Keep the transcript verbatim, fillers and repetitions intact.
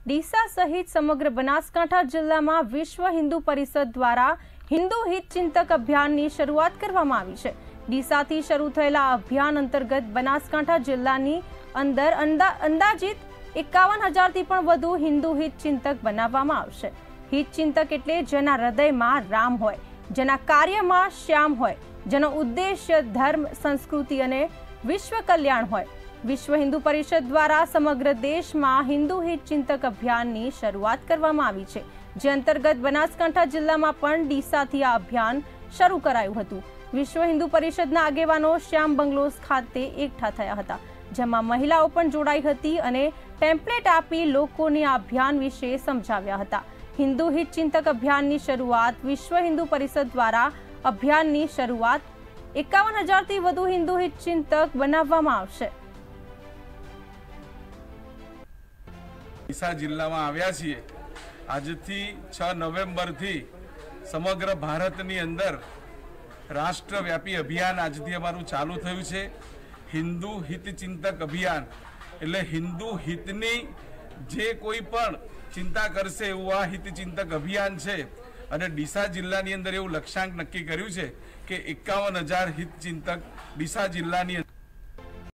ડીસા સહિત સમગ્ર બનાસકાંઠા જિલ્લામાં વિશ્વ હિન્દુ પરિષદ દ્વારા હિન્દુ હિત ચિંતક અભિયાનની શરૂઆત કરવામાં આવી છે। ડીસાથી શરૂ થયેલા અભિયાન અંતર્ગત બનાસકાંઠા જિલ્લાની અંદર અંદાજિત એકાવન હજારથી પણ વધુ હિન્દુ હિત ચિંતક બનાવવામાં આવશે। હિત ચિંતક એટલે જેના હૃદયમાં રામ હોય, જેના કાર્યમાં શ્યામ હોય, જેનો ઉદ્દેશ્ય ધર્મ, સંસ્કૃતિ અને વિશ્વ કલ્યાણ હોય। વિશ્વ હિન્દુ પરિષદ દ્વારા સમગ્ર દેશમાં હિન્દુ હિત ચિંતક અભિયાનની શરૂઆત કરવામાં આવી છે, જે અંતર્ગત બનાસકાંઠા જિલ્લામાં પણ ડીસાથી આ અભિયાન શરૂ કરાયું હતું। વિશ્વ હિન્દુ પરિષદના આગેવાનો શ્યામ બંગલોઝ ખાતે એકઠા થયા હતા, જેમાં મહિલાઓ પણ જોડાઈ હતી અને ટેમ્પલેટ આપી લોકોને આ અભિયાન વિશે સમજાવ્યા હતા। હિન્દુ હિત ચિંતક અભિયાનની શરૂઆત વિશ્વ હિન્દુ પરિષદ દ્વારા અભિયાનની શરૂઆત એકાવન હજારથી વધુ હિન્દુ હિત ચિંતક બનાવવામાં આવશે। ડીસા જિલ્લામાં આવ્યા છીએ। આજથી છ નવેમ્બરથી સમગ્ર ભારતની અંદર રાષ્ટ્રવ્યાપી અભિયાન આજથી અમારું ચાલુ થયું છે। હિન્દુ હિત ચિંતક અભિયાન એટલે હિન્દુ હિતની જે કોઈ પણ ચિંતા કરશે એવું આ હિત ચિંતક અભિયાન છે। અને ડીસા જિલ્લાની અંદર એવું લક્ષ્યાંક નક્કી કર્યું છે કે એકાવન હજાર હિત ચિંતક ડીસા જિલ્લાની